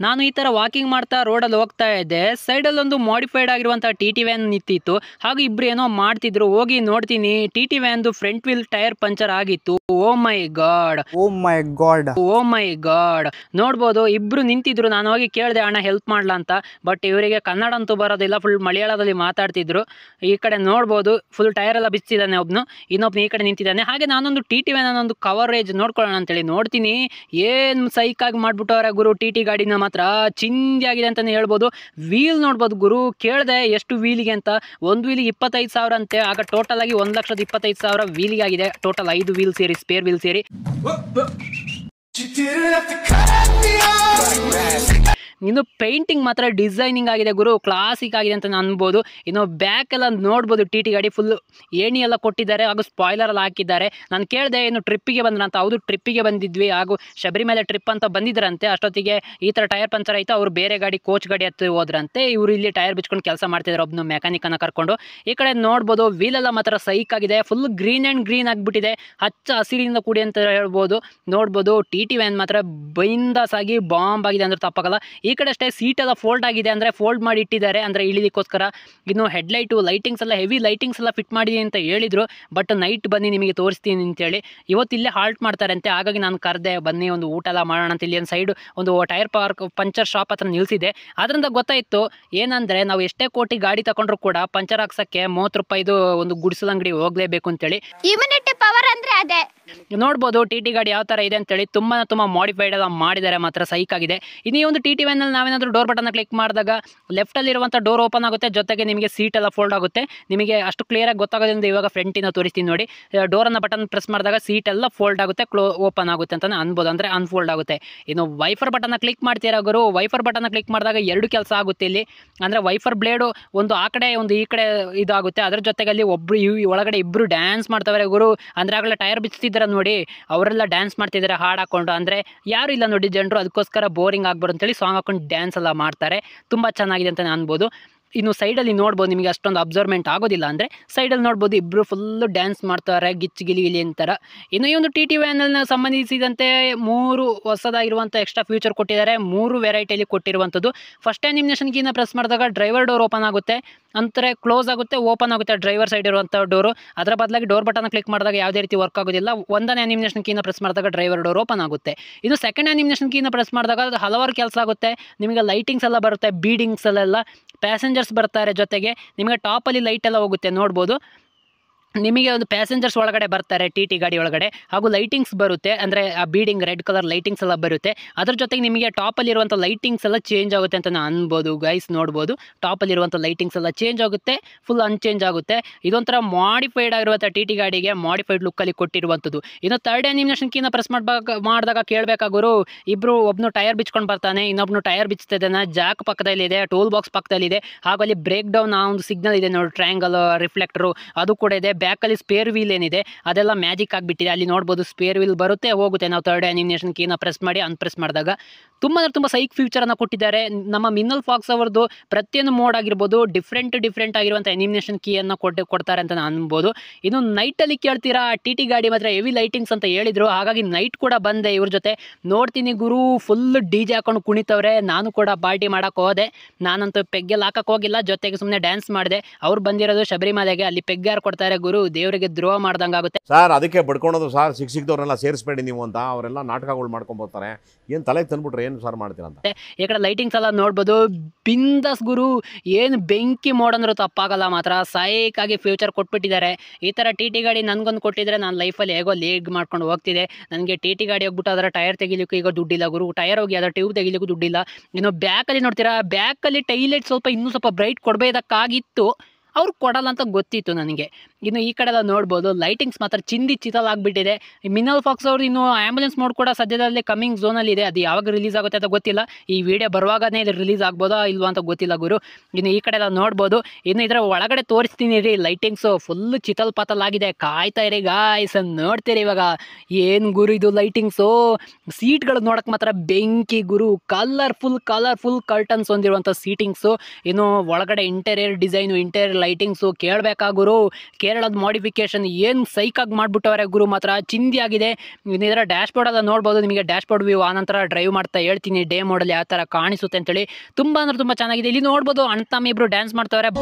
ನಾನು ಈ ಥರ ವಾಕಿಂಗ್ ಮಾಡ್ತಾ ರೋಡಲ್ಲಿ ಹೋಗ್ತಾ ಇದ್ದೆ. ಸೈಡಲ್ಲಿ ಒಂದು ಮಾಡಿಫೈಡ್ ಆಗಿರುವಂಥ ಟಿ ಟಿ ವ್ಯಾನ್ ನಿಂತಿತ್ತು. ಹಾಗೂ ಇಬ್ರು ಏನೋ ಮಾಡ್ತಿದ್ರು. ಹೋಗಿ ನೋಡ್ತೀನಿ ಟಿ ಟಿ ವ್ಯಾನ್ದು ಫ್ರಂಟ್ ವೀಲ್ ಟೈರ್ ಪಂಚರ್ ಆಗಿತ್ತು. Oh my god, oh my god, oh my god. ನೋಡ್ಬೋದು ಇಬ್ರು ನಿಂತಿದ್ರು. ನಾನು ಹೋಗಿ ಕೇಳಿದೆ ಅಣ್ಣ ಹೆಲ್ಪ್ ಮಾಡ್ಲಾ ಅಂತ. ಬಟ್ ಇವರಿಗೆ ಕನ್ನಡ ಅಂತೂ ಬರೋದಿಲ್ಲ, ಫುಲ್ ಮಲಯಾಳದಲ್ಲಿ ಮಾತಾಡ್ತಿದ್ರು. ಈ ಕಡೆ ನೋಡ್ಬೋದು ಫುಲ್ ಟೈರ್ ಎಲ್ಲ ಬಿಚ್ಚಿದ್ದಾನೆ ಒಬ್ನು, ಇನ್ನೊಬ್ನು ಈ ಕಡೆ ನಿಂತಿದ್ದಾನೆ. ಹಾಗೆ ನಾನೊಂದು ಟಿ ಟಿ ವ್ಯಾನ್ ಒಂದು ಕವರೇಜ್ ನೋಡ್ಕೊಳ್ಳೋಣ ಅಂತೇಳಿ ನೋಡ್ತೀನಿ. ಏನು ಸೈಕಾಗಿ ಮಾಡ್ಬಿಟ್ಟವ್ರೆ ಗುರು. ಟಿ ಟಿ ಗಾಡಿನ ಮಾತ್ರ ಚಿಂದಿ ಆಗಿದೆ ಅಂತಲೇ ಹೇಳ್ಬೋದು. ವೀಲ್ ನೋಡ್ಬೋದು ಗುರು. ಕೇಳಿದೆ ಎಷ್ಟು ವೀಲಿಗೆ ಅಂತ. ಒಂದು ವೀಲಿಗೆ 25,000 ಅಂತೆ. ಆಗ ಟೋಟಲ್ ಆಗಿ 1,25,000 ವೀಲಿಗೆ ಆಗಿದೆ. ಟೋಟಲ್ 5 ವೀಲ್ ಸೇರಿ, ಸ್ಪೇರ್ ವೀಲ್ ಸೇರಿ. ಇನ್ನು ಪೇಂಟಿಂಗ್ ಮಾತ್ರ ಡಿಸೈನಿಂಗ್ ಆಗಿದೆ ಗುರು, ಕ್ಲಾಸಿಕ್ ಆಗಿದೆ ಅಂತ ಅನ್ಬೋದು. ಇನ್ನು ಬ್ಯಾಕ್ ಎಲ್ಲ ನೋಡ್ಬೋದು ಟಿ ಟಿ ಗಾಡಿ ಫುಲ್ ಏಣಿ ಎಲ್ಲ ಕೊಟ್ಟಿದ್ದಾರೆ, ಹಾಗೂ ಸ್ಪಾಯ್ಲರ್ ಎಲ್ಲ ಹಾಕಿದ್ದಾರೆ. ನಾನು ಕೇಳಿದೆ ಇನ್ನು ಟ್ರಿಪ್ಪಿಗೆ ಬಂದ್ರ ಅಂತ. ಹೌದು ಟ್ರಿಪ್ಪಿಗೆ ಬಂದಿದ್ವಿ, ಹಾಗೂ ಶಬರಿಮಲೆ ಟ್ರಿಪ್ ಅಂತ ಬಂದಿದ್ರಂತೆ. ಅಷ್ಟೊತ್ತಿಗೆ ಈ ಥರ ಟೈರ್ ಪಂಚರ್ ಆಯಿತು. ಅವರು ಬೇರೆ ಗಾಡಿ ಕೋಚ್ ಗಾಡಿ ಹತ್ತಿ ಹೋದ್ರಂತೆ. ಇವರು ಇಲ್ಲಿ ಟೈರ್ ಬಿಚ್ಕೊಂಡು ಕೆಲಸ ಮಾಡ್ತಿದ್ದಾರೆ, ಒಬ್ಬನು ಮೆಕ್ಯಾನಿಕನ್ನು ಕರ್ಕೊಂಡು. ಈ ಕಡೆ ನೋಡ್ಬೋದು ವೀಲೆಲ್ಲ ಮಾತ್ರ ಸೈಕ್ ಆಗಿದೆ. ಫುಲ್ ಗ್ರೀನ್ ಆ್ಯಂಡ್ ಗ್ರೀನ್ ಆಗಿಬಿಟ್ಟಿದೆ, ಹಚ್ಚ ಹಸಿರಿನಿಂದ ಕೂಡಿ ಅಂತ ಹೇಳ್ಬೋದು. ನೋಡ್ಬೋದು ಟಿ ಟಿ ವ್ಯಾನ್ ಮಾತ್ರ ಬೈಂದಾಸ್ ಆಗಿ ಬಾಂಬ್ ಆಗಿದೆ ಅಂದ್ರೆ ತಪ್ಪಾಗಲ್ಲ. ಈ ಕಡೆ ಅಷ್ಟೇ ಸೀಟ್ ಎಲ್ಲ ಫೋಲ್ಡ್ ಆಗಿದೆ, ಅಂದರೆ ಫೋಲ್ಡ್ ಮಾಡಿ ಇಟ್ಟಿದ್ದಾರೆ, ಅಂದರೆ ಇಳಿಲಿಕ್ಕೋಸ್ಕರ. ಇನ್ನು ಹೆಡ್ಲೈಟು, ಲೈಟಿಂಗ್ಸ್ ಎಲ್ಲ ಹೆವಿ ಲೈಟಿಂಗ್ಸ್ ಎಲ್ಲ ಫಿಟ್ ಮಾಡಿ ಅಂತ ಹೇಳಿದರು. ಬಟ್ ನೈಟ್ ಬನ್ನಿ ನಿಮಗೆ ತೋರಿಸ್ತೀನಿ ಅಂತೇಳಿ. ಇವತ್ತು ಇಲ್ಲೇ ಹಾಲ್ಟ್ ಮಾಡ್ತಾರೆ ಅಂತೆ. ಹಾಗಾಗಿ ನಾನು ಕರೆದೆ, ಬನ್ನಿ ಒಂದು ಊಟ ಎಲ್ಲ ಮಾಡೋಣ ಅಂತ. ಇಲ್ಲಿ ಒಂದು ಸೈಡು ಒಂದು ಟೈರ್ ಪಾರ್ಕ್ ಪಂಚರ್ ಶಾಪ್ ಹತ್ರ ನಿಲ್ಲಿಸಿದೆ. ಅದರಿಂದ ಗೊತ್ತಾಯಿತು ಏನಂದರೆ ನಾವು ಎಷ್ಟೇ ಕೋಟಿ ಗಾಡಿ ತಗೊಂಡ್ರು ಕೂಡ ಪಂಚರ್ ಹಾಕ್ಸೋಕ್ಕೆ 30 ರೂಪಾಯಿದು ಒಂದು ಗುಡಿಸಲು ಅಂಗಡಿ ಹೋಗಲೇಬೇಕು ಅಂತೇಳಿ. ಇಮ್ಯುನಿಟಿ ಪವರ್ ಅಂದರೆ ಅದೇ. ನೋಡ್ಬೋದು ಟಿ ಟಿ ಗಾಡಿ ಯಾವ ಥರ ಇದೆ ಅಂತೇಳಿ. ತುಂಬ ಮಾಡಿಫೈಡ್ ಎಲ್ಲ ಮಾಡಿದ್ದಾರೆ, ಮಾತ್ರ ಸೈಕ್ ಆಗಿದೆ. ಇನ್ನು ಈ ಒಂದು ಟಿ ಟಿ ವ್ಯಾನಲ್ಲಿ ನಾವೇನಾದರೂ ಡೋರ್ ಬಟನ್ನ ಕ್ಲಿಕ್ ಮಾಡಿದಾಗ ಲೆಫ್ಟಲ್ಲಿರುವಂಥ ಡೋರ್ ಓಪನ್ ಆಗುತ್ತೆ, ಜೊತೆಗೆ ನಿಮಗೆ ಸೀಟ್ ಎಲ್ಲ ಫೋಲ್ಡ್ ಆಗುತ್ತೆ. ನಿಮಗೆ ಅಷ್ಟು ಕ್ಲಿಯರಾಗಿ ಗೊತ್ತಾಗೋದ್ರಿಂದ ಇವಾಗ ಫ್ರಂಟಿನ ತೋರಿಸ್ತೀನಿ ನೋಡಿ. ಡೋರನ್ನು ಬಟನ್ ಪ್ರೆಸ್ ಮಾಡಿದಾಗ ಸೀಟ್ ಎಲ್ಲ ಫೋಲ್ಡ್ ಆಗುತ್ತೆ, ಓಪನ್ ಆಗುತ್ತೆ ಅಂತಲೇ ಅನ್ಬೋದು, ಅಂದರೆ ಅನ್ಫೋಲ್ಡ್ ಆಗುತ್ತೆ. ಇನ್ನು ವೈಫರ್ ಬಟನ್ನ ಕ್ಲಿಕ್ ಮಾಡ್ತೀರಾ ಗುರು. ವೈಫರ್ ಬಟನ್ನ ಕ್ಲಿಕ್ ಮಾಡಿದಾಗ 2 ಕೆಲಸ ಆಗುತ್ತೆ ಇಲ್ಲಿ. ಅಂದರೆ ವೈಫರ್ ಬ್ಲೇಡು ಒಂದು ಆ ಕಡೆ ಒಂದು ಈ ಕಡೆ ಇದಾಗುತ್ತೆ. ಅದ್ರ ಜೊತೆಗೆ ಅಲ್ಲಿ ಒಬ್ಬರು ಒಳಗಡೆ ಇಬ್ಬರು ಡ್ಯಾನ್ಸ್ ಮಾಡ್ತಾವ್ರೆ ಗುರು. ಅಂದರೆ ಆಗಲೇ ಟೈರ್ ಬಿಚ್ತಿದ್ದಾರೆ ನೋಡಿ, ಅವರೆಲ್ಲ ಡ್ಯಾನ್ಸ್ ಮಾಡ್ತಿದ್ದಾರೆ ಹಾಡು ಹಾಕೊಂಡು. ಅಂದರೆ ಯಾರು ಇಲ್ಲ ನೋಡಿ ಜನರು, ಅದಕ್ಕೋಸ್ಕರ ಬೋರಿಂಗ್ ಆಗ್ಬಾರ್ದು ಅಂತೇಳಿ ಸಾಂಗ್ ಹಾಕೊಂಡು ಡ್ಯಾನ್ಸ್ ಎಲ್ಲ ಮಾಡ್ತಾರೆ. ತುಂಬ ಚೆನ್ನಾಗಿದೆ ಅಂತಲೇ ಅನ್ಬೋದು. ಇನ್ನು ಸೈಡಲ್ಲಿ ನೋಡ್ಬೋದು, ನಿಮಗೆ ಅಷ್ಟೊಂದು ಅಬ್ಸರ್ವ್ಮೆಂಟ್ ಆಗೋದಿಲ್ಲ ಅಂದರೆ ಸೈಡಲ್ಲಿ ನೋಡ್ಬೋದು ಇಬ್ಬರು ಫುಲ್ಲು ಡ್ಯಾನ್ಸ್ ಮಾಡ್ತಾರೆ, ಗಿಲಿ ಅಂತಾರೆ. ಇನ್ನು ಈ ಒಂದು ಟಿ ಟಿ ವ್ಯಾನಲ್ನ ಸಂಬಂಧಿಸಿದಂತೆ 3 ಹೊಸದಾಗಿರುವಂಥ ಎಕ್ಸ್ಟ್ರಾ ಫ್ಯೂಚರ್ ಕೊಟ್ಟಿದ್ದಾರೆ. 3 ವೆರೈಟಿಯಲ್ಲಿ ಕೊಟ್ಟಿರುವಂಥದ್ದು. ಫಸ್ಟ್ ಆನಿಮೇಷನ್ ಕೀನ ಪ್ರೆಸ್ ಮಾಡಿದಾಗ ಡ್ರೈವರ್ ಡೋರ್ ಓಪನ್ ಆಗುತ್ತೆ, ಅಂದರೆ ಕ್ಲೋಸ್ ಆಗುತ್ತೆ, ಓಪನ್ ಆಗುತ್ತೆ ಡ್ರೈವರ್ ಸೈಡ್ ಇರುವಂಥ ಡೋರು. ಅದರ ಬದಲಾಗಿ ಡೋರ್ ಬಟನ್ ಕ್ಲಿಕ್ ಮಾಡಿದಾಗ ಯಾವುದೇ ರೀತಿ ವರ್ಕ್ ಆಗೋದಿಲ್ಲ. 1ನೇ ಆನಿಮೇಷನ್ ಕೀನ ಪ್ರೆಸ್ ಮಾಡಿದಾಗ ಡ್ರೈವರ್ ಡೋರ್ ಓಪನ್ ಆಗುತ್ತೆ. ಇದು ಸೆಕೆಂಡ್ ಆನಿಮೇಷನ್ ಕೀನ ಪ್ರೆಸ್ ಮಾಡಿದಾಗ ಹಲವಾರು ಕೆಲಸ ಆಗುತ್ತೆ. ನಿಮಗೆ ಲೈಟಿಂಗ್ಸ್ ಎಲ್ಲ ಬರುತ್ತೆ, ಬೀಡಿಂಗ್ಸ್ ಅಲ್ಲೆಲ್ಲ ಪ್ಯಾಸೆಂಜರ್ಸ್ ಬರ್ತಾರೆ. ಜೊತೆಗೆ ನಿಮಗೆ ಟಾಪಲ್ಲಿ ಲೈಟ್ ಎಲ್ಲ ಹೋಗುತ್ತೆ ನೋಡ್ಬೋದು. ನಿಮಗೆ ಒಂದು ಪ್ಯಾಸೆಂಜರ್ಸ್ ಒಳಗಡೆ ಬರ್ತಾರೆ ಟಿ ಟಿ ಗಾಡಿ ಒಳಗಡೆ, ಹಾಗೂ ಲೈಟಿಂಗ್ಸ್ ಬರುತ್ತೆ, ಅಂದರೆ ಆ ಬೀಡಿಂಗ್ ರೆಡ್ ಕಲರ್ ಲೈಟಿಂಗ್ಸ್ ಎಲ್ಲ ಬರುತ್ತೆ. ಅದ್ರ ಜೊತೆಗೆ ನಿಮಗೆ ಟಾಪಲ್ಲಿರುವಂಥ ಲೈಟಿಂಗ್ಸ್ ಎಲ್ಲ ಚೇಂಜ್ ಆಗುತ್ತೆ ಅಂತ ಅನ್ಬೋದು ಗೈಸ್. ನೋಡ್ಬೋದು ಟಾಪಲ್ಲಿರುವಂಥ ಲೈಟಿಂಗ್ಸ್ ಎಲ್ಲ ಚೇಂಜ್ ಆಗುತ್ತೆ, ಫುಲ್ ಅನ್ಚೇಂಜ್ ಆಗುತ್ತೆ. ಇದೊಂಥರ ಮಾಡಿಫೈಡ್ ಆಗಿರುವಂಥ ಟಿ ಟಿ ಗಾಡಿಗೆ ಮಾಡಿಫೈಡ್ ಲುಕ್ಕಲ್ಲಿ ಕೊಟ್ಟಿರುವಂಥದ್ದು. ಇನ್ನು ಥರ್ಡ್ ಆನಿಮೇಷನ್ ಕೀನ ಪ್ರೆಸ್ ಮಾಡಿದಾಗ ಕೇಳಬೇಕಾಗೋರು, ಇಬ್ಬರು ಒಬ್ಬನು ಟೈರ್ ಬಿಚ್ಕೊಂಡು ಬರ್ತಾನೆ, ಇನ್ನೊಬ್ಬನು ಟೈರ್ ಬಿಚ್ತಿದ್ದಾನೆ. ಜಾಕ್ ಪಕ್ಕದಲ್ಲಿದೆ, ಟೂಲ್ ಬಾಕ್ಸ್ ಪಕ್ಕದಲ್ಲಿದೆ, ಹಾಗೂ ಅಲ್ಲಿ ಬ್ರೇಕ್ ಡೌನ್ ಆ ಒಂದು ಸಿಗ್ನಲ್ ಇದೆ ನೋಡಿ, ಟ್ರಯಾಂಗಲ್ ರಿಫ್ಲೆಕ್ಟರು ಅದು ಕೂಡ ಇದೆ. ಬ್ಯಾಕಲ್ಲಿ ಸ್ಪೇರ್ ವೀಲ್ ಏನಿದೆ ಅದೆಲ್ಲ ಮ್ಯಾಜಿಕ್ ಆಗಿಬಿಟ್ಟಿದೆ. ಅಲ್ಲಿ ನೋಡ್ಬೋದು ಸ್ಪೇರ್ ವೀಲ್ ಬರುತ್ತೆ, ಹೋಗುತ್ತೆ. ನಾವು ಥರ್ಡ್ ಆನಿಮೇಷನ್ ಕೀನ ಪ್ರೆಸ್ ಮಾಡಿ ಅನ್ಪ್ರೆಸ್ ಮಾಡಿದಾಗ ತುಂಬ ಸೈಕ್ ಫ್ಯೂಚರನ್ನು ಕೊಟ್ಟಿದ್ದಾರೆ. ನಮ್ಮ ಮಿನ್ನಲ್ ಫಾಕ್ಸ್ ಅವರದ್ದು ಪ್ರತಿಯೊಂದು ಮೋಡ್ ಆಗಿರ್ಬೋದು ಡಿಫ್ರೆಂಟ್ ಆಗಿರುವಂಥ ಆನಿಮೇಷನ್ ಕೀಯನ್ನು ಕೊಡ್ತಾರೆ ಅಂತ ಅನ್ಬೋದು. ಇನ್ನು ನೈಟಲ್ಲಿ ಕೇಳ್ತೀರಾ, ಟಿ ಟಿ ಗಾಡಿ ಮಾತ್ರ ಹೆವಿ ಲೈಟಿಂಗ್ಸ್ ಅಂತ ಹೇಳಿದರು. ಹಾಗಾಗಿ ನೈಟ್ ಕೂಡ ಬಂದೆ ಇವ್ರ ಜೊತೆ. ನೋಡ್ತೀನಿ ಗುರು, ಫುಲ್ DJ ಹಾಕೊಂಡು ಕುಣಿತವ್ರೆ. ನಾನು ಕೂಡ ಪಾರ್ಟಿ ಮಾಡೋಕ್ಕೆ ಹೋದೆ. ನಾನಂತೂ ಪೆಗ್ಗೆಲ್ಲ ಹಾಕಕ್ಕೆ ಹೋಗಿಲ್ಲ, ಜೊತೆಗೆ ಸುಮ್ಮನೆ ಡ್ಯಾನ್ಸ್ ಮಾಡಿದೆ. ಅವ್ರು ಬಂದಿರೋದು ಶಬರಿಮಲೆಗೆ, ಅಲ್ಲಿ ಪೆಗ್ ಯಾರು ಕೊಡ್ತಾರೆ ಗುರು, ದೇವರಿಗೆ ದ್ರೋಹ ಮಾಡ್ದಂಗೆ ಆಗುತ್ತೆ ಸರ್. ಅದಕ್ಕೆ ಬಡ್ಕೊಳೋದು ಸರ್, ಸಿಕ್ಕಿದವ್ರನ್ನೆಲ್ಲ ಸೇರಿಸ್ಬೇಡಿ ನೀವು ಅಂತ. ಅವರೆಲ್ಲ ನಾಟಕಗಳು ಮಾಡ್ಕೊಂಡ್ಬೋಗ್ತಾರೆ. ಏನು ತಲೆಗೆ ತಂದ್ಬಿಟ್ರೆ ಏನು ಸರ್ ಮಾಡ್ತೀರ ಅಂತ. ಈ ಕಡೆ ಲೈಟಿಂಗ್ಸ್ ಎಲ್ಲ ನೋಡ್ಬೋದು, ಬಿಂದಾಸ್ ಗುರು. ಏನು ಬೆಂಕಿ ಮೋಡ್ ಅಂದ್ರೂ ತಪ್ಪಾಗಲ್ಲ, ಮಾತ್ರ ಸೈಕಾಗಿ ಫ್ಯೂಚರ್ ಕೊಟ್ಬಿಟ್ಟಿದ್ದಾರೆ. ಈ ಥರ ಟಿ ಟಿ ಗಾಡಿ ನನಗೊಂದು ಕೊಟ್ಟಿದ್ರೆ ನಾನು ಲೈಫಲ್ಲಿ ಹೇಗೋ ಲೇಗ್ ಮಾಡ್ಕೊಂಡು ಹೋಗ್ತಿದೆ. ನನಗೆ ಟಿ ಟಿ ಗಾಡಿ ಹೋಗ್ಬಿಟ್ಟು ಅದರ ಟೈರ್ ತೆಗಿಲಿಕ್ಕೂ ಈಗ ದುಡ್ಡಿಲ್ಲ ಗುರು. ಟೈರ್ ಹೋಗಿ ಅದರ ಟ್ಯೂಬ್ ತೆಗಿಲಿಕ್ಕೂ ದುಡ್ಡಿಲ್ಲ. ಇನ್ನು ಬ್ಯಾಕಲ್ಲಿ ನೋಡ್ತೀರಾ, ಬ್ಯಾಕಲ್ಲಿ ಟೈಲೈಟ್ ಇನ್ನೂ ಸ್ವಲ್ಪ ಬ್ರೈಟ್ ಕೊಡಬೇಕಾಗಿತ್ತು, ಅವ್ರು ಕೊಡಲ್ಲ ಅಂತ ಗೊತ್ತಿತ್ತು ನನಗೆ. ಇನ್ನು ಈ ಕಡೆ ಎಲ್ಲ ನೋಡ್ಬೋದು ಲೈಟಿಂಗ್ಸ್ ಮಾತ್ರ ಚಿತಲ್ ಆಗಿಬಿಟ್ಟಿದೆ. ಮಿನ್ನಲ್ ಫಾಕ್ಸ್ ಅವರು ಇನ್ನು ಆ್ಯಂಬುಲೆನ್ಸ್ ಮೋಡ್ ಕೂಡ ಸದ್ಯದಲ್ಲೇ ಕಮ್ಮಿಂಗ್ ಝೋನಲ್ಲಿ ಇದೆ. ಅದು ಯಾವಾಗ ರಿಲೀಸ್ ಆಗುತ್ತೆ ಅಂತ ಗೊತ್ತಿಲ್ಲ. ಈ ವಿಡಿಯೋ ಬರುವಾಗನೇ ಇದು ರಿಲೀಸ್ ಆಗ್ಬೋದಾ ಇಲ್ವಾ ಅಂತ ಗೊತ್ತಿಲ್ಲ ಗುರು. ಇನ್ನು ಈ ಕಡೆ ಎಲ್ಲ ನೋಡ್ಬೋದು. ಇನ್ನು ಇದರ ಒಳಗಡೆ ತೋರಿಸ್ತೀನಿ ರೀ, ಲೈಟಿಂಗ್ಸು ಫುಲ್ ಚಿತಲ್ ಆಗಿದೆ. ಕಾಯ್ತಾ ಇರಿ ಗಾಯ್ಸ್, ನೋಡ್ತೀರಿ ಇವಾಗ ಏನು ಗುರು ಇದು ಲೈಟಿಂಗ್ಸು. ಸೀಟ್ಗಳು ನೋಡೋಕೆ ಮಾತ್ರ ಬೆಂಕಿ ಗುರು. ಕಲರ್ಫುಲ್ ಕರ್ಟನ್ಸ್ ಹೊಂದಿರುವಂಥ ಸೀಟಿಂಗ್ಸು. ಇನ್ನು ಒಳಗಡೆ ಇಂಟೀರಿಯರ್ ಡಿಸೈನು, ಇಂಟೀರಿಯರ್ ಲೈಟಿಂಗ್ಸು ಕೇಳಬೇಕಾಗುರು. ಕೇರಳದ ಮಾಡಿಫಿಕೇಶನ್ ಏನು ಸೈಕಾಗಿ ಮಾಡಿಬಿಟ್ಟವ್ರೆ ಗುರು, ಮಾತ್ರ ಚಿಂದಿ ಆಗಿದೆ. ಇದರ ಡ್ಯಾಶ್ ಬೋರ್ಡ್ ಎಲ್ಲ ನೋಡ್ಬೋದು, ನಿಮಗೆ ಡ್ಯಾಶ್ ಬೋರ್ಡ್ ವ್ಯೂ ಆನಂತರ ಡ್ರೈವ್ ಮಾಡ್ತಾ ಹೇಳ್ತೀನಿ ಡೇ ಮೋಡಲ್ಲಿ ಯಾವ ಥರ ಕಾಣಿಸುತ್ತೆ ಅಂತೇಳಿ. ತುಂಬ ಅಂದ್ರೆ ತುಂಬ ಚೆನ್ನಾಗಿದೆ. ಇಲ್ಲಿ ನೋಡ್ಬೋದು ಅಣ್ಣ ತಮ್ಮ ಇಬ್ರು ಡ್ಯಾನ್ಸ್ ಮಾಡ್ತಾವ್ರೆ.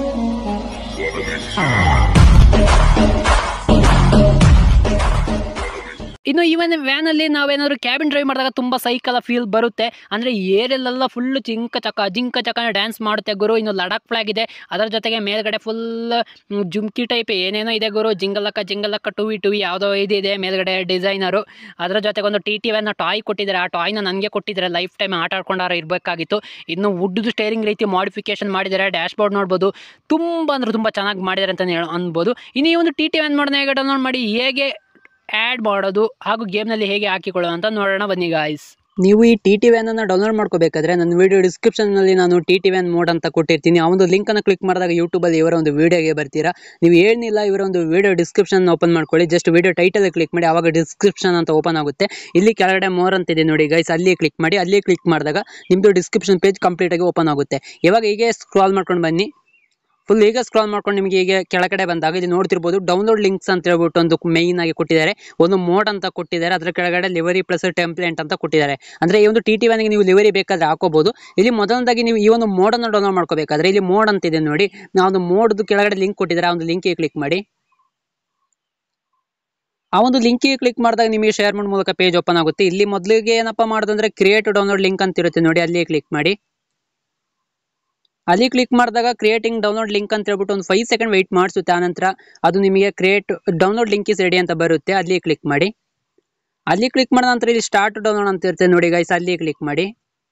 ಇನ್ನು ಇವನ್ ವ್ಯಾನಲ್ಲಿ ನಾವೇನಾದ್ರು ಕ್ಯಾಬಿನ್ ಡ್ರೈವ್ ಮಾಡಿದಾಗ ತುಂಬ ಸೈಕಲ್ ಫೀಲ್ ಬರುತ್ತೆ. ಅಂದರೆ ಏರಿಯಲ್ಲೆಲ್ಲ ಫುಲ್ಲು ಜಿಂಕ ಚಕ ಡ್ಯಾನ್ಸ್ ಮಾಡುತ್ತೆ ಗುರು. ಇನ್ನು ಲಡಾಖ್ ಫ್ಲಾಗ್ ಇದೆ, ಅದರ ಜೊತೆಗೆ ಮೇಲ್ಗಡೆ ಫುಲ್ ಜುಮ್ಕಿ ಟೈಪ್ ಏನೇನೋ ಇದೆ ಗುರು. ಜಿಂಗಲಕ್ಕ ಟುವಿ ಯಾವುದೋ ಇದೆ ಮೇಲ್ಗಡೆ ಡಿಸೈನರು. ಅದರ ಜೊತೆಗೆ ಒಂದು ಟಿ ವ್ಯಾನ್ನ ಟಾಯ್ ಕೊಟ್ಟಿದ್ದಾರೆ. ಆ ಟಾಯ್ನ ನನಗೆ ಕೊಟ್ಟಿದ್ದಾರೆ, ಲೈಫ್ ಟೈಮ್ ಆಟ ಆಡ್ಕೊಂಡಾರ ಇರಬೇಕಾಗಿತ್ತು. ಇನ್ನು ವುಡ್ದು ಸ್ಟೇರಿಂಗ್ ರೀತಿ ಮಾಡಿಫಿಕೇಶನ್ ಮಾಡಿದ್ದಾರೆ. ಡ್ಯಾಶ್ ಬೋರ್ಡ್ ನೋಡ್ಬೋದು, ತುಂಬ ಅಂದ್ರೆ ತುಂಬ ಚೆನ್ನಾಗಿ ಮಾಡಿದ್ದಾರೆ ಅಂತ ಅನ್ಬೋದು. ಇನ್ನು ಈ ಒಂದು ಟಿ ವ್ಯಾನ್ ಮಾಡೋಣ ಹೇಗೆ ಡೌನ್ಲೋಡ್ ಮಾಡಿ, ಹೇಗೆ ಆ್ಯಡ್ ಮಾಡೋದು ಹಾಗೂ ಗೇಮ್ನಲ್ಲಿ ಹೇಗೆ ಹಾಕಿಕೊಳ್ಳೋದು ಅಂತ ನೋಡೋಣ ಬನ್ನಿ ಗಾಯ್ಸ್. ನೀವು ಈ ಟಿ ವ್ಯಾನನ್ನು ಡೌನ್ಲೋಡ್ ಮಾಡ್ಕೋಬೇಕಾದ್ರೆ ನನ್ನ ವಿಡಿಯೋ ಡಿಸ್ಕ್ರಿಪ್ಷನ್ನಲ್ಲಿ ನಾನು ಟಿ ವ್ಯಾನ್ ಮೋಡ್ ಅಂತ ಕೊಟ್ಟಿರ್ತೀನಿ. ಆ ಒಂದು ಲಿಂಕನ್ನು ಕ್ಲಿಕ್ ಮಾಡಿದಾಗ ಯೂಟ್ಯೂಬಲ್ಲಿ ಇವರ ಒಂದು ವೀಡಿಯೋಗೆ ಬರ್ತೀರಾ. ನೀವು ಏನಿಲ್ಲ, ಇವರ ಒಂದು ವಿಡಿಯೋ ಡಿಸ್ಕ್ರಿಪ್ಷನ್ ಓಪನ್ ಮಾಡ್ಕೊಳ್ಳಿ. ಜಸ್ಟ್ ವಿಡಿಯೋ ಟೈಟಲ್ ಕ್ಲಿಕ್ ಮಾಡಿ, ಆವಾಗ ಡಿಸ್ಕ್ರಿಪ್ಷನ್ ಅಂತ ಓಪನ್ ಆಗುತ್ತೆ. ಇಲ್ಲಿ ಕೆಳಗಡೆ ಮೋರ್ ಅಂತ ಇದೆ ನೋಡಿ ಗೈಸ್, ಅಲ್ಲಿ ಕ್ಲಿಕ್ ಮಾಡಿ. ಅಲ್ಲಿ ಕ್ಲಿಕ್ ಮಾಡಿದಾಗ ನಿಮ್ಮದು ಡಿಸ್ಕ್ರಿಪ್ಷನ್ ಪೇಜ್ ಕಂಪ್ಲೀಟ್ ಆಗಿ ಓಪನ್ ಆಗುತ್ತೆ. ಇವಾಗ ಹೀಗೆ ಸ್ಕ್ರಾಲ್ ಮಾಡ್ಕೊಂಡು ಬನ್ನಿ. ಫುಲ್ ಈಗ ಸ್ಕ್ರಾಲ್ ಮಾಡ್ಕೊಂಡು ನಿಮಗೆ ಈಗ ಕೆಳಗಡೆ ಬಂದಾಗ ಇಲ್ಲಿ ನೋಡ್ತಿರ್ಬೋದು ಡೌನ್ಲೋಡ್ ಲಿಂಕ್ಸ್ ಅಂತ ಹೇಳ್ಬಿಟ್ಟು ಒಂದು ಮೈನ್ ಆಗಿ ಕೊಟ್ಟಿದ್ದಾರೆ. ಒಂದು ಮೋಡ್ ಅಂತ ಕೊಟ್ಟಿದ್ದಾರೆ, ಅದರ ಕೆಳಗಡೆ ಲಿವರಿ ಪ್ಲಸ್ ಟೆಂಪ್ಲೇಟ್ ಅಂತ ಕೊಟ್ಟಿದ್ದಾರೆ. ಅಂದರೆ ಈ ಒಂದು ಟಿ ವ್ಯಾನಿಗೆ ನೀವು ಲಿವರಿ ಬೇಕಾದ್ರೆ ಹಾಕೋಬಹುದು. ಇಲ್ಲಿ ಮೊದಲನೇದಾಗಿ ನೀವು ಈ ಒಂದು ಮೋಡನ್ನು ಡೌನ್ಲೋಡ್ ಮಾಡ್ಕೋಬೇಕಾದ್ರೆ ಇಲ್ಲಿ ಮೋಡ್ ಅಂತ ಇದೆ ನೋಡಿ, ನಾವು ಒಂದು ಮೋಡ್ದು ಕೆಳಗಡೆ ಲಿಂಕ್ ಕೊಟ್ಟಿದ್ದಾರೆ. ಆ ಒಂದು ಲಿಂಕಿಗೆ ಕ್ಲಿಕ್ ಮಾಡಿ. ಆ ಒಂದು ಲಿಂಕಿಗೆ ಕ್ಲಿಕ್ ಮಾಡಿದಾಗ ನಿಮಗೆ ಶೇರ್ ಮೋಡ್ ಮೂಲಕ ಪೇಜ್ ಓಪನ್ ಆಗುತ್ತೆ. ಇಲ್ಲಿ ಮೊದಲಿಗೆ ಏನಪ್ಪ ಮಾಡೋದಂದ್ರೆ ಕ್ರಿಯೇಟ್ ಡೌನ್ಲೋಡ್ ಲಿಂಕ್ ಅಂತ ಇರುತ್ತೆ ನೋಡಿ, ಅಲ್ಲಿ ಕ್ಲಿಕ್ ಮಾಡಿ. ಅಲ್ಲಿ ಕ್ಲಿಕ್ ಮಾಡಿದಾಗ ಕ್ರಿಯೇಟಿಂಗ್ ಡೌನ್ಲೋಡ್ ಲಿಂಕ್ ಅಂತ ಹೇಳ್ಬಿಟ್ಟು ಒಂದು 5 ಸೆಕೆಂಡ್ ವೆಯ್ಟ್ ಮಾಡಿಸುತ್ತೆ. ಆನಂತರ ಅದು ನಿಮಗೆ create download link is ready ಅಂತ ಬರುತ್ತೆ. ಅಲ್ಲಿ ಕ್ಲಿಕ್ ಮಾಡಿ. ಅಲ್ಲಿ ಕ್ಲಿಕ್ ಮಾಡಿದ ನಂತರ ಇಲ್ಲಿ ಸ್ಟಾರ್ಟ್ ಡೌನ್ಲೋಡ್ ಅಂತ ಇರುತ್ತೆ ನೋಡಿ ಗೈಸ್, ಅಲ್ಲಿ ಕ್ಲಿಕ್ ಮಾಡಿ.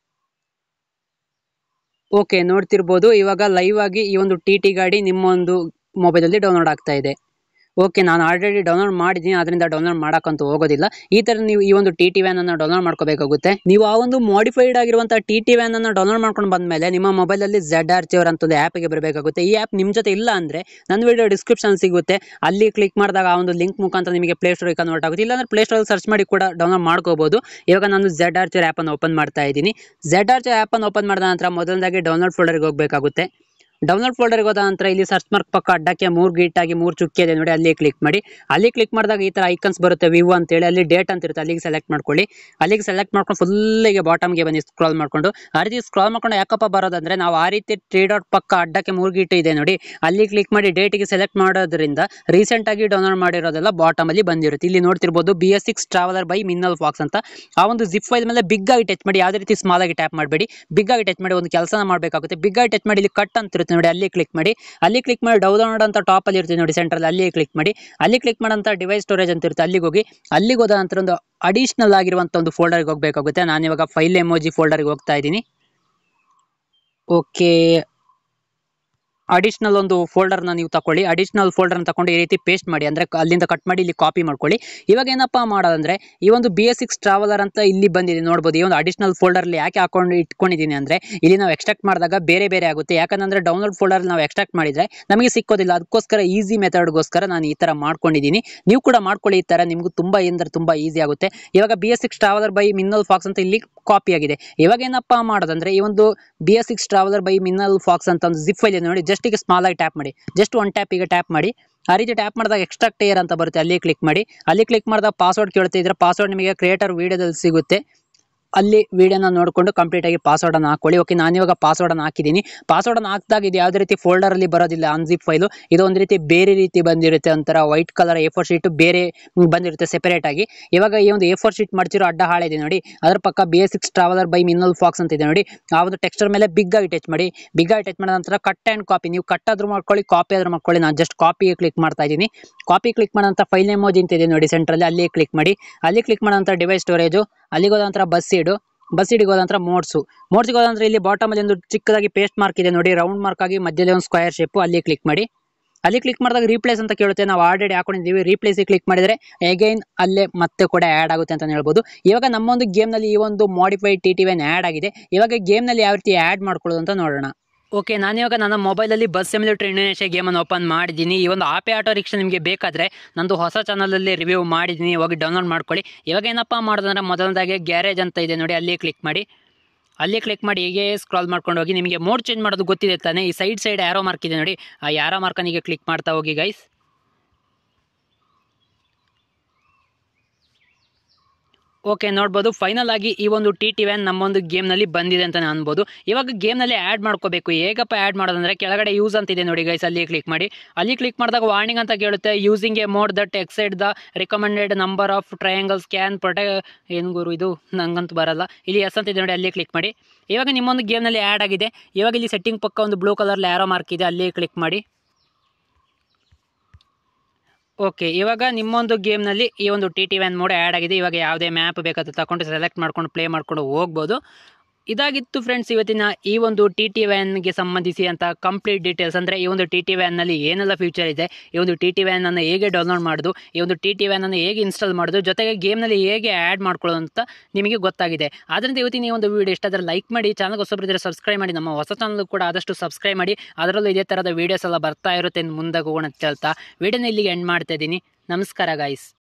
ಓಕೆ, ನೋಡ್ತಿರ್ಬೋದು ಇವಾಗ ಲೈವ್ ಆಗಿ ಈ ಒಂದು ಟಿ ಗಾಡಿ ನಿಮ್ಮ ಒಂದು ಮೊಬೈಲಲ್ಲಿ ಡೌನ್ಲೋಡ್ ಆಗ್ತಾ ಇದೆ. ಓಕೆ, ನಾನು ಆಲ್ರೆಡಿ ಡೌನ್ಲೋಡ್ ಮಾಡಿದ್ದೀನಿ, ಅದರಿಂದ ಡೌನ್ಲೋಡ್ ಮಾಡೋಕ್ಕಂತೂ ಹೋಗೋದಿಲ್ಲ. ಈ ಥರ ನೀವು ಈ ಒಂದು ಟಿ ವ್ಯಾನನ್ನು ಡೌನ್ಲೋಡ್ ಮಾಡ್ಕೋಬೇಕಾಗುತ್ತೆ. ನೀವು ಆ ಒಂದು ಮಾಡಿಫೈಡ್ ಆಗಿರುವಂಥ ಟಿ ವ್ಯಾನನ್ನು ಡೌನ್ಲೋಡ್ ಮಾಡ್ಕೊಂಡು ಬಂದಮೇಲೆ ನಿಮ್ಮ ಮೊಬೈಲಲ್ಲಿ Zarchiver ಅಂತ ಒಂದು ಆ್ಯಪ್ಗೆ ಬರಬೇಕಾಗುತ್ತೆ. ಈ ಆ್ಯಪ್ ನಿಮ್ಮ ಜೊತೆ ಇಲ್ಲ ಅಂದರೆ ನನ್ನ ವಿಡಿಯೋ ಡಿಸ್ಕ್ರಿಪ್ಷನ್ ಸಿಗುತ್ತೆ, ಅಲ್ಲಿ ಕ್ಲಿಕ್ ಮಾಡಿದಾಗ ಆ ಒಂದು ಲಿಂಕ್ ಮುಖಾಂತರ ನಿಮಗೆ ಪ್ಲೇಸ್ಟೋರಿಗೆ ಕನ್ವರ್ಟ್ ಆಗುತ್ತೆ. ಇಲ್ಲಾಂದರೆ ಪ್ಲೇಸ್ಟೋರಲ್ಲಿ ಸರ್ಚ್ ಮಾಡಿ ಕೂಡ ಡೌನ್ಲೋಡ್ ಮಾಡ್ಕೋಬೋದು. ಇವಾಗ ನಾನು Zarchiver ಆ್ಯಪನ್ನು ಓಪನ್ ಮಾಡ್ತಾ ಇದ್ದೀನಿ. Zarchiver ಆ್ಯಪನ್ನು ಓಪನ್ ಮಾಡಿದ ನಂತರ ಮೊದಲದಾಗಿ ಡೌನ್ಲೋಡ್ ಫೋಲ್ಡರ್ಗೆ ಹೋಗಬೇಕಾಗುತ್ತೆ. ಡೌನ್ಲೋಡ್ ಫೋಲ್ಡರ್ಗೆ ಹೋದ ನಂತರ ಇಲ್ಲಿ ಸರ್ಚ್ ಮಾರ್ಕ್ ಪಕ್ಕ ಅಡ್ಡಕ್ಕೆ 3 ಗೀಟಾಗಿ 3 ಚುಕ್ಕೆ ಇದೆ ನೋಡಿ, ಅಲ್ಲಿ ಕ್ಲಿಕ್ ಮಾಡಿ. ಅಲ್ಲಿ ಕ್ಲಿಕ್ ಮಾಡಿದಾಗ ಈ ಥರ ಐಕನ್ಸ್ ಬರುತ್ತೆ, ವ್ಯೂ ಅಂತೇಳಿ. ಅಲ್ಲಿ ಡೇಟ್ ಅಂತ ಇರುತ್ತೆ, ಅಲ್ಲಿಗೆ ಸೆಲೆಕ್ಟ್ ಮಾಡ್ಕೊಳ್ಳಿ. ಅಲ್ಲಿಗೆ ಸೆಲೆಕ್ಟ್ ಮಾಡ್ಕೊಂಡು ಫುಲ್ಲಿಗೆ ಬಾಟಮ್ಗೆ ಬನ್ನಿ ಸ್ಕ್ರಾಲ್ ಮಾಡ್ಕೊಂಡು. ಆ ರೀತಿ ಸ್ಕ್ರಾಲ್ ಮಾಡ್ಕೊಂಡು ಯಾಕಪ್ಪ ಬರೋದಂದ್ರೆ ನಾವು ಆ ರೀತಿ 3 ಡಾಟ್ ಪಕ್ಕ ಅಡ್ಡಕ್ಕೆ 3 ಗೀಟು ಇದೆ ನೋಡಿ, ಅಲ್ಲಿ ಕ್ಲಿಕ್ ಮಾಡಿ ಡೇಟಿಗೆ ಸೆಲೆಕ್ಟ್ ಮಾಡೋದ್ರಿಂದ ರೀಸೆಂಟಾಗಿ ಡೌನ್ಲೋಡ್ ಮಾಡಿರೋದೆಲ್ಲ ಬಾಟಮಲ್ಲಿ ಬಂದಿರುತ್ತೆ. ಇಲ್ಲಿ ನೋಡ್ತಿರ್ಬೋದು BS6 traveller by Minnal fox ಅಂತ. ಆ ಒಂದು ಜಿಪ್ ಫೈಲ್ ಮೇಲೆ ಬಿಗ್ ಆಗಿ ಟಚ್ ಮಾಡಿ, ಯಾವುದೇ ರೀತಿ ಸ್ಮಾಲ್ ಆಗಿ ಟ್ಯಾಪ್ ಮಾಡಬೇಡಿ. ಬಿಗ್ ಆಗಿ ಟಚ್ ಮಾಡಿ ಒಂದು ಕೆಲಸನ ಮಾಡಬೇಕಾಗುತ್ತೆ. ಬಿಗ್ ಆಗಿ ಟಚ್ ಮಾಡಿ ಇಲ್ಲಿ ಕಟ್ ಅಂತ ಇರುತ್ತೆ ನೋಡಿ, ಅಲ್ಲಿ ಕ್ಲಿಕ್ ಮಾಡಿ. ಅಲ್ಲಿ ಕ್ಲಿಕ್ ಮಾಡಿ ಡೌನ್ಲೋಡ್ ಅಂತ ಟಾಪ್ ಅಲ್ಲಿ ಇರುತ್ತೆ ನೋಡಿ ಸೆಂಟ್ರಲ್ಲಿ, ಅಲ್ಲಿ ಕ್ಲಿಕ್ ಮಾಡಿ. ಅಲ್ಲಿ ಕ್ಲಿಕ್ ಮಾಡಂತ ಡಿವೈಸ್ ಸ್ಟೋರೇಜ್ ಅಂತ ಇರುತ್ತೆ, ಅಲ್ಲಿಗೆ ಹೋಗಿ. ಅಲ್ಲಿಗೆ ಹೋದ ನಂತರ ಒಂದು ಅಡಿಷನಲ್ ಆಗಿರುವಂಥ ಒಂದು ಫೋಲ್ಡರ್ಗೆ ಹೋಗಬೇಕಾಗುತ್ತೆ. ನಾನು ಇವಾಗ ಫೈಲ್ ಎಮೋಜಿ ಫೋಲ್ಡರ್ಗೆ ಹೋಗ್ತಾ ಇದ್ದೀನಿ. ಓಕೆ, ಅಡಿಷನಲ್ ಒಂದು ಫೋಲ್ಡರ್ನ ನೀವು ತಗೊಳ್ಳಿ. ಅಡಿಷನಲ್ ಫೋಲ್ಡರ್ನ ತಗೊಂಡು ಈ ರೀತಿ ಪೇಸ್ಟ್ ಮಾಡಿ, ಅಂದರೆ ಅಲ್ಲಿಂದ ಕಟ್ ಮಾಡಿ ಇಲ್ಲಿ ಕಾಪಿ ಮಾಡ್ಕೊಳ್ಳಿ. ಇವಾಗ ಏನಪ್ಪ ಮಾಡೋದಂದ್ರೆ ಈ ಒಂದು BS6 ಟ್ರಾವೆಲರ್ ಅಂತ ಇಲ್ಲಿ ಬಂದಿದೆ ನೋಡ್ಬೋದು. ಈ ಒಂದು ಅಡಿಷನಲ್ ಫೋಲ್ಡರ್ಲಿ ಯಾಕೆ ಇಟ್ಕೊಂಡಿದ್ದೀನಿ ಅಂದರೆ ಇಲ್ಲಿ ನಾವು ಎಕ್ಸ್ಟ್ರಾಕ್ಟ್ ಮಾಡಿದಾಗ ಬೇರೆ ಬೇರೆ ಆಗುತ್ತೆ. ಯಾಕಂದರೆ ಡೌನ್ಲೋಡ್ ಫೋಲ್ಡರ್ ನಾವು ಎಕ್ಸ್ಟ್ರಾಕ್ಟ್ ಮಾಡಿದರೆ ನಮಗೆ ಸಿಕ್ಕೋದಿಲ್ಲ. ಅದಕ್ಕೋಸ್ಕರ ಈಸಿ ಮೆಥಡ್ಗೋಸ್ಕರ ನಾನು ಈ ಥರ ಮಾಡ್ಕೊಂಡಿದ್ದೀನಿ. ನೀವು ಕೂಡ ಮಾಡ್ಕೊಳ್ಳಿ ಈ ಥರ, ನಿಮಗೂ ತುಂಬ ಅಂದರೆ ತುಂಬ ಈಸಿ ಆಗುತ್ತೆ. ಇವಾಗ BS6 traveller by Minnal fox ಅಂತ ಇಲ್ಲಿ ಕಾಪಿ ಆಗಿದೆ. ಇವಾಗ ಏನಪ್ಪ ಮಾಡೋದಂದ್ರೆ ಈ ಒಂದು BS6 traveller by Minnal fox ಅಂತ ಒಂದು ಜಿಪ್ ಫೈಲ್ ಇದೆ ನೋಡಿ, ಜಸ್ಟ್ ಈಗ ಸ್ಮಾಲ್ ಆಗಿ ಟ್ಯಾಪ್ ಮಾಡಿ. ಜಸ್ಟ್ ಒಂದು ಟ್ಯಾಪ್ ಈಗ ಟ್ಯಾಪ್ ಮಾಡಿ. ಆ ರೀತಿ ಟ್ಯಾಪ್ ಮಾಡಿದಾಗ ಎಕ್ಸ್ಟ್ರಾಕ್ಟ್ ಏರ್ ಅಂತ ಬರುತ್ತೆ, ಅಲ್ಲಿ ಕ್ಲಿಕ್ ಮಾಡಿ. ಅಲ್ಲಿ ಕ್ಲಿಕ್ ಮಾಡಿದಾಗ ಪಾಸ್ವರ್ಡ್ ಕೇಳ್ತಿದ್ರೆ ಪಾಸ್ವರ್ಡ್ ನಿಮಗೆ ಕ್ರಿಯೇಟರ್ ವಿಡಿಯೋದಲ್ಲಿ ಸಿಗುತ್ತೆ. ಅಲ್ಲಿ ವಿಡಿಯೋನ ನೋಡಿಕೊಂಡು ಕಂಪ್ಲೀಟಾಗಿ ಪಾಸ್ವರ್ಡನ್ನು ಹಾಕೊಳ್ಳಿ. ಓಕೆ, ನಾನಿವಾಗ ಪಾಸ್ವರ್ಡನ್ನು ಹಾಕಿದ್ದೀನಿ. ಪಾಸ್ವರ್ಡನ್ನು ಹಾಕಿದಾಗ ಇದು ಯಾವುದೇ ರೀತಿ ಫೋಲ್ಡರಲ್ಲಿ ಬರೋದಿಲ್ಲ ಅನ್ಜಿಪ್ ಫೈಲು. ಇದು ಒಂದು ರೀತಿ ಬೇರೆ ರೀತಿ ಬಂದಿರುತ್ತೆ, ಒಂಥರ ವೈಟ್ ಕಲರ್ A4 ಶೀಟು ಬೇರೆ ಬಂದಿರುತ್ತೆ ಸೆಪರೇಟ್ ಆಗಿ. ಇವಾಗ ಈ ಒಂದು A4 ಶೀಟ್ ಮಾಡ್ತಿರೋ ಅಡ್ಡ ಹಾಳಿದೆ ನೋಡಿ, ಅದರ ಪಕ್ಕ BS6 traveller by Minnal fox ಅಂತ ಇದೆ ನೋಡಿ. ಆ ಒಂದು ಟೆಕ್ಸ್ಚರ್ ಮೇಲೆ ಬಿಗ್ ಆಗಿ ಟಚ್ ಮಾಡಿ. ಬಿಗ್ ಆಗಿ ಟಚ್ ಮಾಡಿದ ನಂತರ ಕಟ್ ಆ್ಯಂಡ್ ಕಾಪಿ, ನೀವು ಕಟ್ ಆದ್ರೂ ಮಾಡ್ಕೊಳ್ಳಿ, ಕಾಪಿ ಆದ್ರೂ ಮಾಡ್ಕೊಳ್ಳಿ. ನಾನು ಜಸ್ಟ್ ಕಾಪಿಗೆ ಕ್ಲಿಕ್ ಮಾಡ್ತಾ ಇದ್ದೀನಿ. ಕಾಪಿ ಕ್ಲಿಕ್ ಮಾಡೋಂಥ ಫೈಲ್ ಎಮೋಜಿ ಅಂತ ಇದೆ ನೋಡಿ ಸೆಂಟ್ರಲ್ಲಿ, ಅಲ್ಲಿ ಕ್ಲಿಕ್ ಮಾಡಿ. ಅಲ್ಲಿ ಕ್ಲಿಕ್ ಮಾಡೋಂಥ ಡಿವೈಸ್ ಸ್ಟೋರೇಜು, ಅಲ್ಲಿಗೆ ಹೋದ ನಂತರ ಬಸ್ಸಿಡಿಗೆ ಹೋದ ನಂತರ ಮೋಡ್ಸಿಗೆ ಹೋದ ನಂತರ ಇಲ್ಲಿ ಬಾಟಮಲ್ಲಿ ಒಂದು ಚಿಕ್ಕದಾಗಿ ಪೇಸ್ಟ್ ಮಾರ್ಕ್ ಇದೆ ನೋಡಿ, ರೌಂಡ್ ಮಾರ್ಕ್ ಆಗಿ ಮಧ್ಯದಲ್ಲಿ ಒಂದು ಸ್ಕ್ವೇರ್ ಶೇಪು, ಅಲ್ಲಿ ಕ್ಲಿಕ್ ಮಾಡಿ. ಅಲ್ಲಿ ಕ್ಲಿಕ್ ಮಾಡಿದಾಗ ರೀಪ್ಲೇಸ್ ಅಂತ ಕೇಳುತ್ತೆ, ನಾವು ಆಲ್ರೆಡಿ ಹಾಕೊಂಡಿದ್ದೀವಿ. ರೀಪ್ಲೇಸಿಗೆ ಕ್ಲಿಕ್ ಮಾಡಿದರೆ ಅಗೈನ್ ಅಲ್ಲೇ ಮತ್ತೆ ಕೂಡ ಆ್ಯಡ್ ಆಗುತ್ತೆ ಅಂತ ಹೇಳ್ಬೋದು. ಇವಾಗ ನಮ್ಮೊಂದು ಗೇಮ್ನಲ್ಲಿ ಈ ಒಂದು ಮಾಡಿಫೈಡ್ ಟಿ ವ್ಯಾನ್ ಆ್ಯಡ್ ಆಗಿದೆ. ಇವಾಗ ಗೇಮ್ನಲ್ಲಿ ಯಾವ ರೀತಿ ಆ್ಯಡ್ ಮಾಡ್ಕೊಳ್ಳೋದು ಅಂತ ನೋಡೋಣ. ಓಕೆ, ನಾನಿವಾಗ ನನ್ನ ಮೊಬೈಲಲ್ಲಿ ಬಸ್ ಸಿಮ್ಯುಲೇಟರ್ ಇಂಡೋನೇಷ್ಯಾ ಗೇಮನ್ನು ಓಪನ್ ಮಾಡಿದ್ದೀನಿ. ಈ ಒಂದು ಆಪೆ ಆಟೋ ರಿಕ್ಷಾ ನಿಮಗೆ ಬೇಕಾದರೆ ನಂದು ಹೊಸ ಚಾನಲಲ್ಲಿ ರಿವ್ಯೂ ಮಾಡಿದ್ದೀನಿ, ಹೋಗಿ ಡೌನ್ಲೋಡ್ ಮಾಡ್ಕೊಳ್ಳಿ. ಇವಾಗ ಏನಪ್ಪ ಮಾಡೋದಂದ್ರೆ ಮೊದಲದಾಗಿ ಗ್ಯಾರೇಜ್ ಅಂತ ಇದೆ ನೋಡಿ, ಅಲ್ಲಿ ಕ್ಲಿಕ್ ಮಾಡಿ. ಅಲ್ಲಿ ಕ್ಲಿಕ್ ಮಾಡಿ ಹೀಗೆ ಸ್ಕ್ರಾಲ್ ಮಾಡ್ಕೊಂಡು ಹೋಗಿ. ನಿಮಗೆ ಮೋಡ್ ಚೇಂಜ್ ಮಾಡೋದು ಗೊತ್ತಿದೆ ತಾನೇ, ಈ ಸೈಡ್ ಆ್ಯರೋ ಮಾರ್ಕ್ ಇದೆ ನೋಡಿ, ಆ ಆ್ಯರೋ ಮಾರ್ಕನಿಗೆ ಕ್ಲಿಕ್ ಮಾಡ್ತಾ ಹೋಗಿ ಗೈಸ್. ಓಕೆ ನೋಡ್ಬೋದು ಫೈನಲ್ ಆಗಿ ಈ ಒಂದು ಟಿ ಟಿ ವ್ಯಾನ್ ನಮ್ಮೊಂದು ಗೇಮ್ನಲ್ಲಿ ಬಂದಿದೆ ಅಂತಲೇ ಅನ್ಬೋದು. ಇವಾಗ ಗೇಮ್ನಲ್ಲಿ ಆ್ಯಡ್ ಮಾಡ್ಕೋಬೇಕು. ಹೇಗಪ್ಪ ಆ್ಯಡ್ ಮಾಡೋದಂದರೆ ಕೆಳಗಡೆ ಯೂಸ್ ಅಂತಿದೆ ನೋಡಿ ಗೈಸ್, ಅಲ್ಲಿ ಕ್ಲಿಕ್ ಮಾಡಿ. ಅಲ್ಲಿ ಕ್ಲಿಕ್ ಮಾಡಿದಾಗ ವಾರ್ನಿಂಗ್ ಅಂತ ಕೇಳುತ್ತೆ, using a mod that exceeds the recommended number of triangles can ಏನು ಗುರು ಇದು ನಂಗಂತೂ ಬರಲ್ಲ. ಇಲ್ಲಿ ಎಸ್ ಅಂತಿದೆ ನೋಡಿ, ಅಲ್ಲಿ ಕ್ಲಿಕ್ ಮಾಡಿ. ಇವಾಗ ನಿಮ್ಮೊಂದು ಗೇಮ್ನಲ್ಲಿ ಆ್ಯಡ್ ಆಗಿದೆ. ಇವಾಗ ಇಲ್ಲಿ ಸೆಟ್ಟಿಂಗ್ ಪಕ್ಕ ಒಂದು ಬ್ಲೂ ಕಲರ್ಲಿ ಆರೋ ಮಾರ್ಕ್ ಇದೆ, ಅಲ್ಲಿ ಕ್ಲಿಕ್ ಮಾಡಿ. ಓಕೆ, ಇವಾಗ ನಿಮ್ಮೊಂದು ಗೇಮ್ನಲ್ಲಿ ಈ ಒಂದು T T van mod add ಆಗಿದೆ. ಇವಾಗ ಯಾವುದೇ ಮ್ಯಾಪ್ ಬೇಕಾದ್ರೆ ತಗೊಂಡು ಸೆಲೆಕ್ಟ್ ಮಾಡ್ಕೊಂಡು ಪ್ಲೇ ಮಾಡ್ಕೊಂಡು ಹೋಗ್ಬೋದು. ಇದಾಗಿತ್ತು ಫ್ರೆಂಡ್ಸ್ ಇವತ್ತಿನ ಈ ಒಂದು ಟಿ ಟಿ ವ್ಯಾನ್ಗೆ ಸಂಬಂಧಿಸಿ ಅಂತ ಕಂಪ್ಲೀಟ್ ಡೀಟೇಲ್ಸ್. ಅಂದರೆ ಈ ಒಂದು ಟಿ ಟಿ ವ್ಯಾನ್ನಲ್ಲಿ ಏನೆಲ್ಲ ಫ್ಯೂಚರ್ ಇದೆ, ಈ ಒಂದು ಟಿ ಟಿ ವ್ಯಾನನ್ನು ಹೇಗೆ ಡೌನ್ಲೋಡ್ ಮಾಡೋದು, ಈ ಒಂದು ಟಿ ಟಿ ವ್ಯಾನನ್ನು ಹೇಗೆ ಇನ್ಸ್ಟಾಲ್ ಮಾಡೋದು, ಜೊತೆಗೆ ಗೇಮ್ನಲ್ಲಿ ಹೇಗೆ ಆ್ಯಡ್ ಮಾಡ್ಕೊಳ್ಳೋದು ಅಂತ ನಿಮಗೆ ಗೊತ್ತಾಗಿದೆ. ಆದ್ದರಿಂದ ಇವತ್ತಿನ ಈ ಒಂದು ವೀಡಿಯೋ ಇಷ್ಟ ಆದರೆ ಲೈಕ್ ಮಾಡಿ, ಚಾನಲ್ಗೆ ಹೊಸಬರಿದ್ದರೆ ಸಬ್ಸ್ಕ್ರೈಬ್ ಮಾಡಿ, ನಮ್ಮ ಹೊಸ ಚಾನಲ್ ಕೂಡ ಆದಷ್ಟು ಸಬ್ಸ್ಕ್ರೈಬ್ ಮಾಡಿ. ಅದರಲ್ಲೂ ಇದೇ ಥರದ ವೀಡಿಯೋಸ್ ಎಲ್ಲ ಬರ್ತಾ ಇರುತ್ತೆ ಮುಂದೆ ಹೋಗೋಣ ಅಂತ ಹೇಳ್ತಾ ವೀಡಿಯೋನ ಇಲ್ಲಿಗೆ ಎಂಡ್ ಮಾಡ್ತಾ ಇದ್ದೀನಿ. ನಮಸ್ಕಾರ ಗಾಯ್ಸ್.